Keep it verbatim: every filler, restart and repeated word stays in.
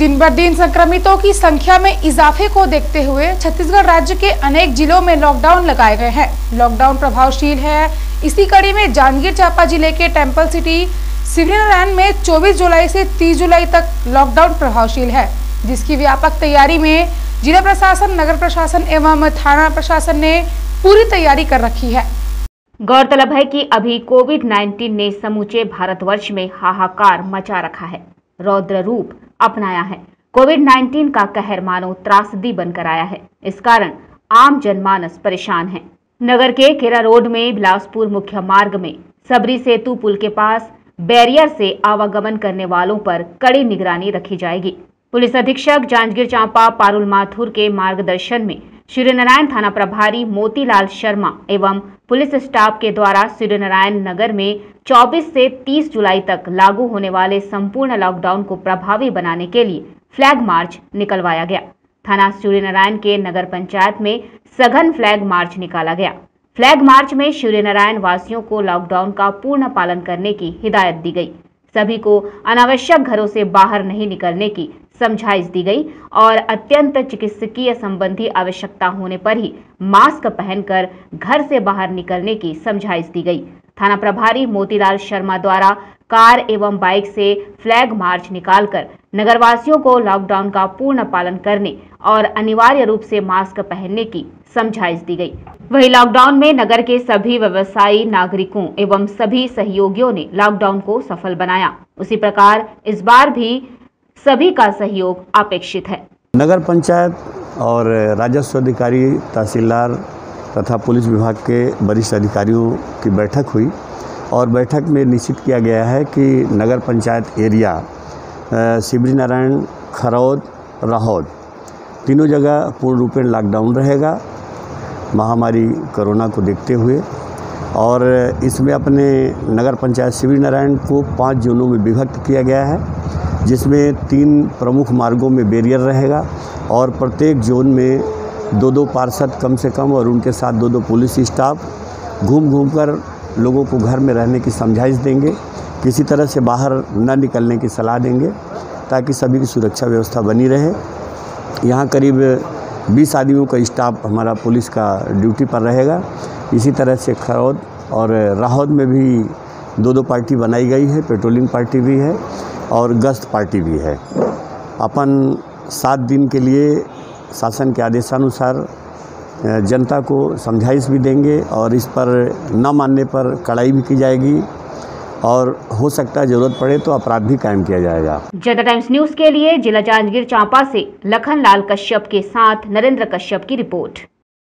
दिन ब दिन संक्रमितों की संख्या में इजाफे को देखते हुए छत्तीसगढ़ राज्य के अनेक जिलों में लॉकडाउन लगाए गए हैं। लॉकडाउन प्रभावशील है। इसी कड़ी में जांजगीर चांपा जिले के टेम्पल सिटी शिवरीनारायण में चौबीस जुलाई से तीस जुलाई तक लॉकडाउन प्रभावशील है, जिसकी व्यापक तैयारी में जिला प्रशासन, नगर प्रशासन एवं थाना प्रशासन ने पूरी तैयारी कर रखी है। गौरतलब है कि अभी कोविड उन्नीस ने समूचे भारतवर्ष में हाहाकार मचा रखा है, रौद्र रूप अपनाया है। कोविड उन्नीस का कहर मानो त्रासदी बनकर आया है। इस कारण आम जनमानस परेशान है। नगर के खेरा रोड में बिलासपुर मुख्य मार्ग में सबरी सेतु पुल के पास बैरियर से आवागमन करने वालों पर कड़ी निगरानी रखी जाएगी। पुलिस अधीक्षक जांजगीर चांपा पारुल माथुर के मार्गदर्शन में शिवरीनारायण थाना प्रभारी मोतीलाल शर्मा एवं पुलिस स्टाफ के द्वारा शिवरीनारायण नगर में चौबीस से तीस जुलाई तक लागू होने वाले संपूर्ण लॉकडाउन को प्रभावी बनाने के लिए फ्लैग मार्च निकलवाया गया। थाना शिवरीनारायण के नगर पंचायत में सघन फ्लैग मार्च निकाला गया। फ्लैग मार्च में शिवरीनारायण वासियों को लॉकडाउन का पूर्ण पालन करने की हिदायत दी गई। सभी को अनावश्यक घरों से बाहर नहीं निकलने की समझाइश दी गई और अत्यंत चिकित्सकीय संबंधी आवश्यकता होने पर ही मास्क पहनकर घर से बाहर निकलने की समझाइश दी गई। थाना प्रभारी मोतीलाल शर्मा द्वारा कार एवं बाइक से फ्लैग मार्च निकालकर नगरवासियों को लॉकडाउन का पूर्ण पालन करने और अनिवार्य रूप से मास्क पहनने की समझाइश दी गई। वहीं लॉकडाउन में नगर के सभी व्यवसायी, नागरिकों एवं सभी सहयोगियों ने लॉकडाउन को सफल बनाया। उसी प्रकार इस बार भी सभी का सहयोग अपेक्षित है। नगर पंचायत और राजस्व अधिकारी, तहसीलदार तथा पुलिस विभाग के वरिष्ठ अधिकारियों की बैठक हुई और बैठक में निश्चित किया गया है कि नगर पंचायत एरिया शिवरीनारायण, खरौद, राहौद तीनों जगह पूर्ण रूपेण लॉकडाउन रहेगा महामारी कोरोना को देखते हुए। और इसमें अपने नगर पंचायत शिवरीनारायण को पाँच जोनों में विभक्त किया गया है, जिसमें तीन प्रमुख मार्गों में बैरियर रहेगा और प्रत्येक जोन में दो दो पार्षद कम से कम और उनके साथ दो दो पुलिस स्टाफ घूम घूम कर लोगों को घर में रहने की समझाइश देंगे। किसी तरह से बाहर न निकलने की सलाह देंगे ताकि सभी की सुरक्षा व्यवस्था बनी रहे। यहाँ करीब बीस आदमियों का स्टाफ हमारा पुलिस का ड्यूटी पर रहेगा। इसी तरह से खरौद और राहौद में भी दो दो पार्टी बनाई गई है, पेट्रोलिंग पार्टी भी है और गश्त पार्टी भी है। अपन सात दिन के लिए शासन के आदेशानुसार जनता को समझाइश भी देंगे और इस पर न मानने पर कड़ाई भी की जाएगी और हो सकता है जरूरत पड़े तो अपराध भी कायम किया जाएगा। जनता टाइम्स न्यूज के लिए जिला जांजगीर चांपा से लखन लाल कश्यप के साथ नरेंद्र कश्यप की रिपोर्ट।